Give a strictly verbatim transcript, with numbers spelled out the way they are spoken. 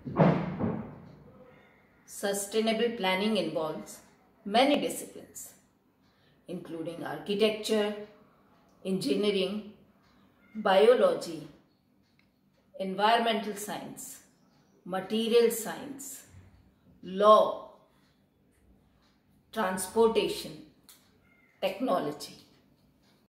Sustainable planning involves many disciplines, including architecture, engineering, biology, environmental science, material science, law, transportation, technology.